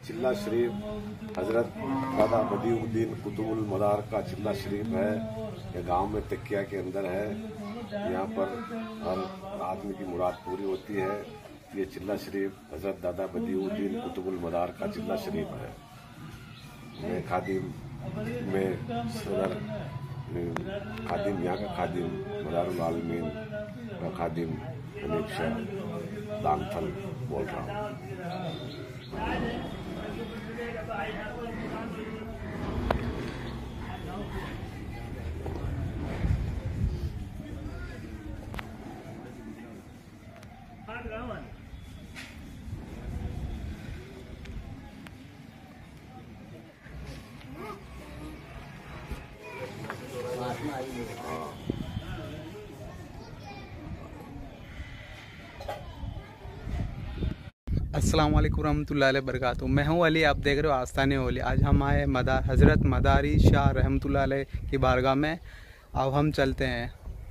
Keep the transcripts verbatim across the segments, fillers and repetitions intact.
चिल्ला शरीफ हजरत दादा बदिउद्दीन कुतुबुल मदार का चिल्ला शरीफ है। यह गांव में तकिया के अंदर है। यहाँ पर हर आदमी की मुराद पूरी होती है। ये चिल्ला शरीफ हजरत दादा बदिउद्दीन कुतुबुल मदार का चिल्ला शरीफ है। मैं खादिम में सदर खादिम यहाँ का खादिम मदारुल आलमीन का खादिम हनीफ शाह दानथल बोल रहा हूँ। अस्सलाम वालेकुम रहमतुल्लाहि बरकातहू। मैं हूँ अली, आप देख रहे हो आस्ताने ओली। आज हम आए मदार हज़रत मदारी शाह रहमतुल्लाह अलैह की बारगाह में। अब हम चलते हैं।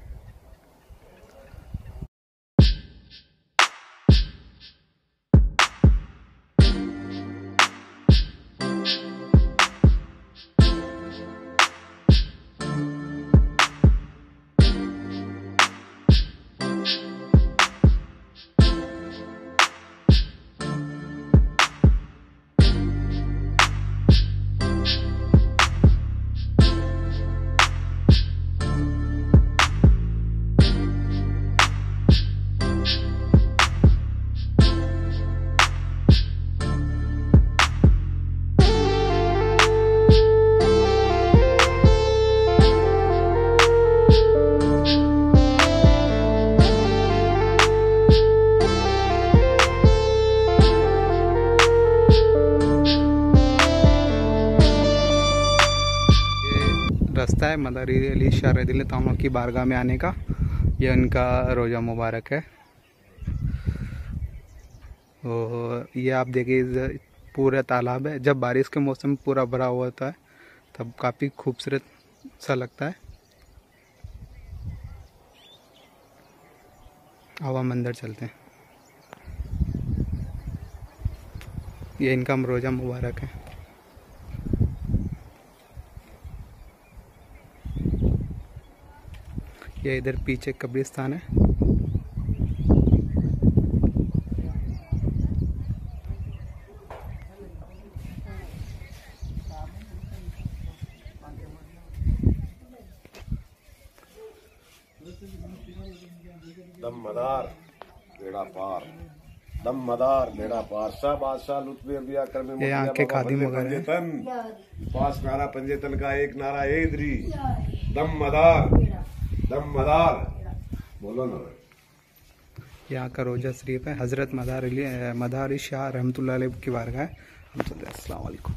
रास्ता है मदारी अली शाह रज़ियल्लाहु ताला की बारगाह में आने का। यह इनका रोज़ा मुबारक है। और ये आप देखिए पूरा तालाब है। जब बारिश के मौसम में पूरा भरा हुआ होता है तब काफ़ी खूबसूरत सा लगता है। अब हम अंदर चलते हैं। ये इनका रोज़ा मुबारक है। ये इधर पीछे कब्रिस्तान है। दम मदार बेड़ा पार, दम मदार बेड़ा पार। शाह बादशाह लुत्फ़े अंबिया करमे ये आंखें खादिम वगैरह तन पास नारा पंजेतन का एक नारा एदरी। दम मदार दम मदार बोलो ना। यहाँ का रोजा शरीफ है। हज़रत मदार अली मदारी शाह रहमतुल्लाह अलैह की बारगाह है। हम चलते हैं। अस्सलाम वालेकुम।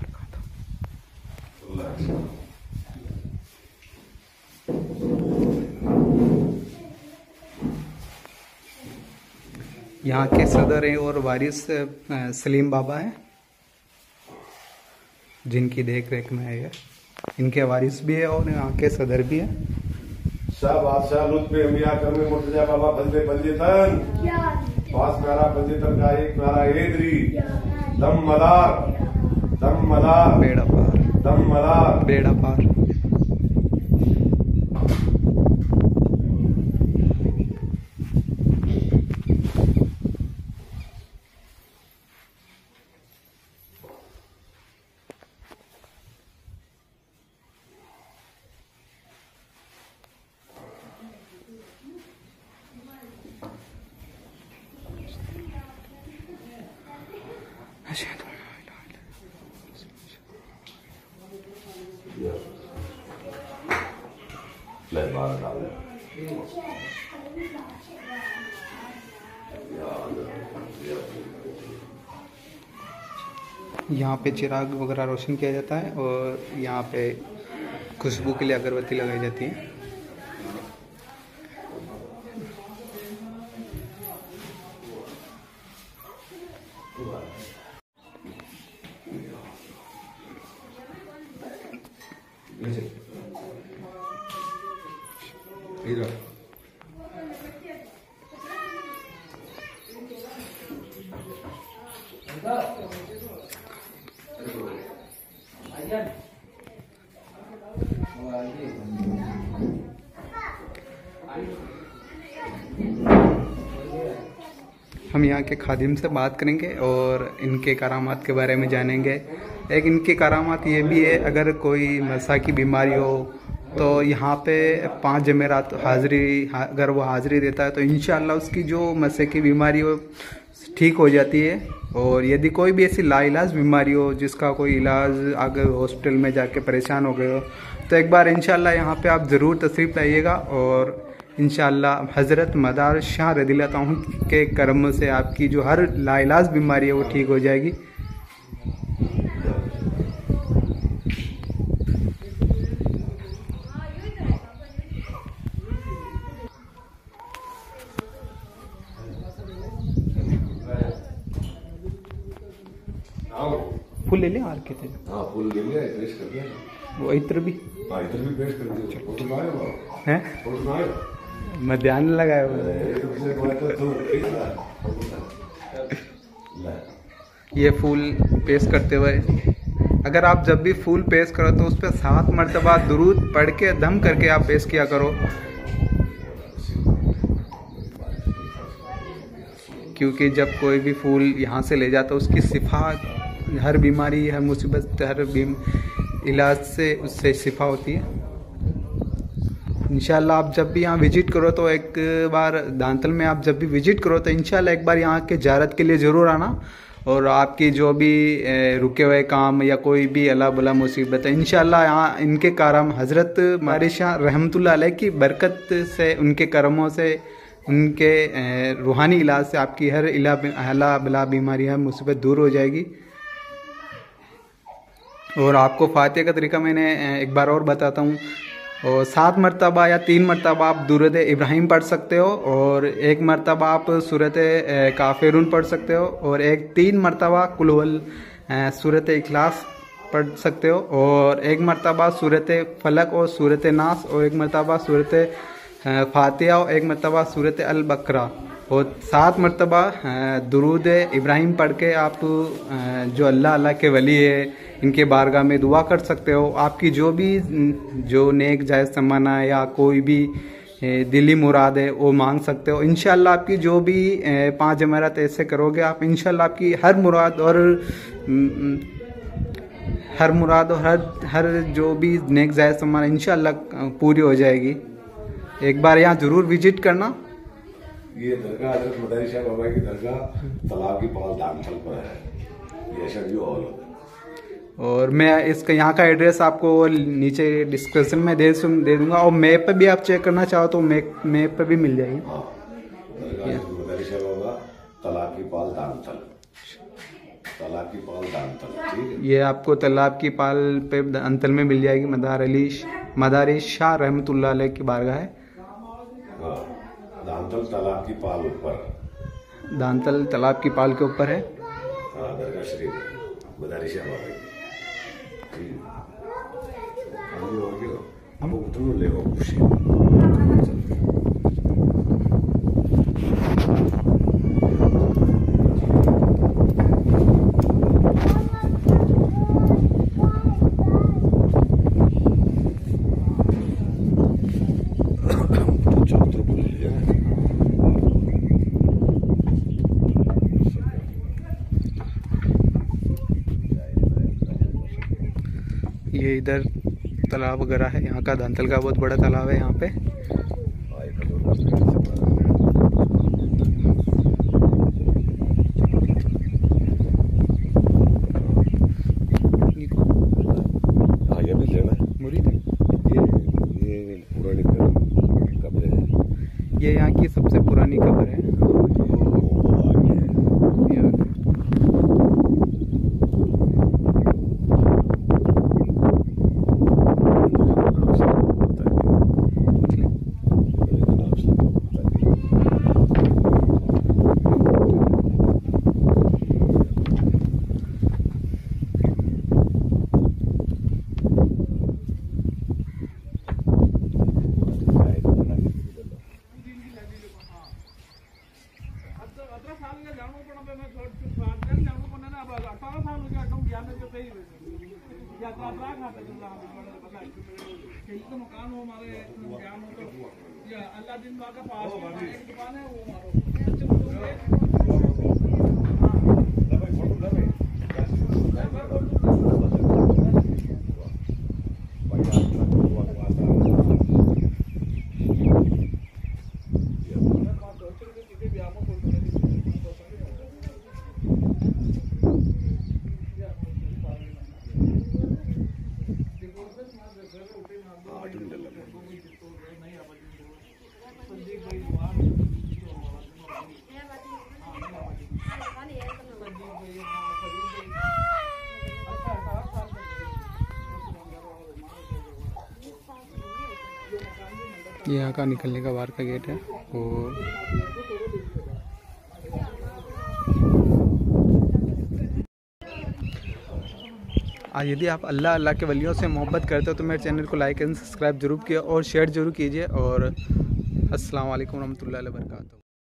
यहाँ के सदर हैं और वारिस सलीम बाबा हैं, जिनकी देख रेख में है ये। इनके वारिस भी है और यहाँ के सदर भी है। शाह बादशाह लुत्फ़े अंबिया करमे मुर्तजा बाबा फजले पंजेतन पास नारा पंजेतन का एक नारा एदरी। दम मदार दम मदार बेड़ा पार दम मदार बेड़ा पार। ले बाहर डाल। यहाँ पे चिराग वगैरह रोशन किया जाता है और यहाँ पे खुशबू के लिए अगरबत्ती लगाई जाती है। इधर हम यहाँ के खादिम से बात करेंगे और इनके करामात के बारे में जानेंगे। एक इनके करामात ये भी है, अगर कोई मसा की बीमारी हो तो यहाँ पे पाँच जमेरात हाज़िरी, अगर वो हाज़िरी देता है तो इंशाअल्लाह उसकी जो मसे की बीमारी हो ठीक हो जाती है। और यदि कोई भी ऐसी लाइलाज बीमारी हो जिसका कोई इलाज, अगर हॉस्पिटल में जाके परेशान हो गए हो तो एक बार इंशाअल्लाह यहाँ पे आप ज़रूर तशरीफ़ लाइएगा और इंशाअल्लाह हज़रत मदार शाह रज़ियल्लाहु अन्हु के करम से आपकी जो हर लाइलाज बीमारी है वो ठीक हो जाएगी। फूल ले लें और के थे? हाँ फूल ले लिया, पेश कर दिया। वो इत्र भी? हाँ इत्र भी पेश कर दिया। फोटो ना आया हैं? फोटो ना आया? मैं ध्यान लगाया हुआ। ये फूल पेश करते हुए, अगर आप जब भी फूल पेश करो तो उस पर सात मरतबा दुरूद पढ़ के दम करके आप पेश किया करो, क्योंकि जब कोई भी फूल यहाँ से ले जाता है उसकी शिफा, हर बीमारी, हर मुसीबत, हर बीम इलाज से उससे शिफा होती है। इंशाल्लाह आप जब भी यहाँ विजिट करो तो एक बार दांतल में आप जब भी विजिट करो तो इंशाल्लाह एक बार यहाँ के ज़ियारत के लिए ज़रूर आना और आपकी जो भी रुके हुए काम या कोई भी अला बला मुसीबत है इंशाल्लाह यहाँ इनके करम हज़रत मदारी शाह रहमतुल्लाह अलैह की बरकत से, उनके करमों से, उनके रूहानी इलाज से आपकी हर इला अला बला बीमारी, हर मुसीबत दूर हो जाएगी। और आपको फातिहा का तरीका मैंने एक बार और बताता हूँ। और सात मरतबा या तीन मरतबा आप दुरूद इब्राहिम पढ़ सकते हो और एक मरतबा आप सूरत काफिरून पढ़ सकते हो और एक तीन मरतबा कुल हुवल सूरत इखलास पढ़ सकते हो और एक मरतबा सूरत फलक और सूरत नास और एक मरतबा सूरत फातिहा और एक मरतबा सूरत अल बकरा और सात मरतबा दुरूद इब्राहिम पढ़ के आप जो अल्लाह अल्लाह के वली है इनके बारगाह में दुआ कर सकते हो। आपकी जो भी जो नेक जायज़ तमन्ना है या कोई भी दिली मुराद है वो मांग सकते हो। इंशाअल्लाह आपकी जो भी पाँच जमात ऐसे करोगे आप, इंशाअल्लाह आपकी हर मुराद और हर मुराद और हर हर जो भी नेक जायज़ तमन्ना इंशाअल्लाह पूरी हो जाएगी। एक बार यहाँ ज़रूर विजिट करना। ये दरगाह हज़रत मदारी शाह बाबा की दरगाह तालाब की पाल दामथल पर है। ये शर्जी हॉल है। और मैं इसका यहाँ का एड्रेस आपको नीचे डिस्क्रिप्शन में दे दे दूंगा और मैप पे भी आप चेक करना चाहो तो मैप मैप पे भी मिल जाएगी। हाँ, मदारी शाह बाबा तालाब की पाल दामथल, तालाब की पाल दामथल, ठीक है। ये आपको तालाब की पाल पे अंतल में मिल जाएगी। मदार अली मदारी शाह रहमतुल्लाह अलैह की बारगाह है। हाँ, दांतल तालाब की पाल ऊपर, दांतल तालाब की पाल के ऊपर है। हाँ, दरगाह शरीफ मदारी शाह बाबा की। हम उतरो ले गो खुशी। ये इधर तालाब वगैरह है, यहाँ का दांतल का बहुत बड़ा तालाब है यहाँ पे। हाँ ये भी लेना है मुरीद है। ये ये पुरानी कब्र है। ये यहाँ की सबसे पुरानी कब्र है। दुकान हो हमारे ज्ञान हो तो या अल्लाह दिन का पास में एक दुकान है वो यहाँ का निकलने का बाहर का गेट है। और आज यदि आप अल्लाह अल्लाह के वलियों से मोहब्बत करते हो तो मेरे चैनल को लाइक एंड सब्सक्राइब जरूर किया और शेयर जरूर कीजिए। और अस्सलाम वालेकुम रहमतुल्लाहि व बरकातहू।